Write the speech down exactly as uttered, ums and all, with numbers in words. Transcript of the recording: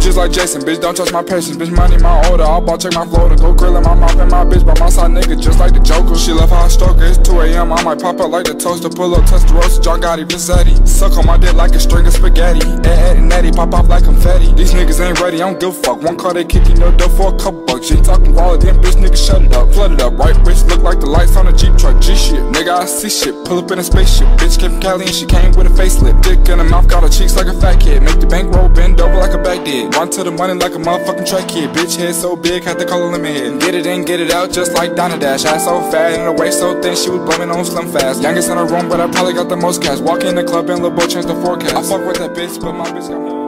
just like Jason, bitch, don't touch my patience. Bitch, money my order, I'll ball check my floater. Go grill in my mouth and my bitch by my side, nigga, just like the Joker. She love how I stroke her, it's two A M I might pop up like the toaster. Pull up, touch the roast, John Gotti, Visetti. Suck on my dick like a string of spaghetti. Ed, Ed and Eddie, pop off like confetti. These niggas ain't ready, I don't give a fuck. One car they kicking your door for a couple bucks. She talking quality, then bitch, nigga, shut it up. Flood it up, right bitch, look like the lights on a Jeep truck. G shit, nigga, I see shit. Pull up in a spaceship, bitch came from Cali and she came with a facelift. Dick in her mouth, got her cheeks like a fat kid. Make the bankroll bend over like a bag did. Run to the money like a motherfucking track kid. Bitch head so big, had to call a limit head. Get it in, get it out, just like Donna Dash. Ass so fat and her waist so thin, she was blaming on Slim Fast. Youngest in the room, but I probably got the most cash. Walk in the club and little boy changed the forecast. I fuck with that bitch, but my bitch got more.